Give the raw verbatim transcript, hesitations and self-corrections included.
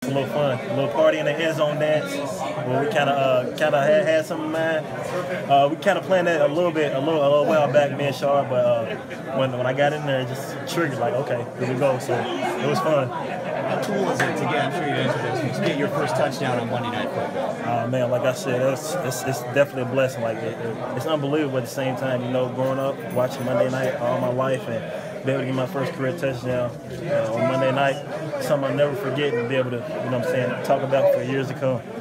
a little fun, a little party in the end zone dance. Where we kind of uh, kind of had, had some in mind. Uh, we kind of planned that a little bit, a little, a little while back, me and Sharp. But uh, when when I got in there, it just triggered like, okay, here we go. So it was fun. How cool is it to get? I'm sure you answered this. To get your first touchdown on Monday Night Football. Uh, man, like I said, it's, it's, it's definitely a blessing. Like it, it, it's unbelievable. At the same time, you know, growing up watching Monday Night all my life and be able to get my first career touchdown uh, on Monday night, something I'll never forget and be able to, you know what I'm saying, talk about for years to come.